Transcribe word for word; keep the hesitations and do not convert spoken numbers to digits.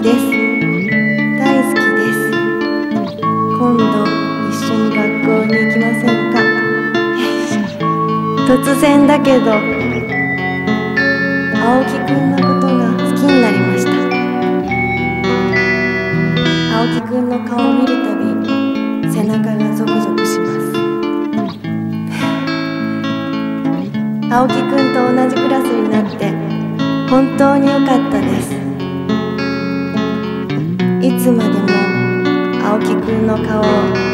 です。大好きです。今度一緒に学校に行きませんか？突然だけど青木くんのことが好きになりました。青木くんの顔を見るたび背中がゾクゾクします。青木くんと同じクラスになって本当に良かったです。いつまでも青木くんの顔を